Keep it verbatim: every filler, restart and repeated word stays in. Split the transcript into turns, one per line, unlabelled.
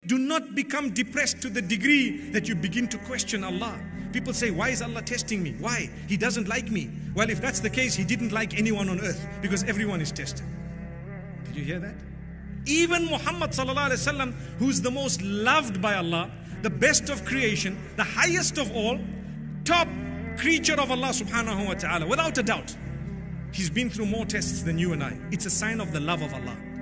Do not become depressed to the degree that you begin to question Allah. People say, why is Allah testing me? Why? He doesn't like me. Well, if that's the case, He didn't like anyone on earth, because everyone is tested. Did you hear that? Even Muhammad sallallahu alaihi wasallam, who's the most loved by Allah, the best of creation, the highest of all, top creature of Allah subhanahu wa ta'ala, without a doubt, he's been through more tests than you and I. It's a sign of the love of Allah.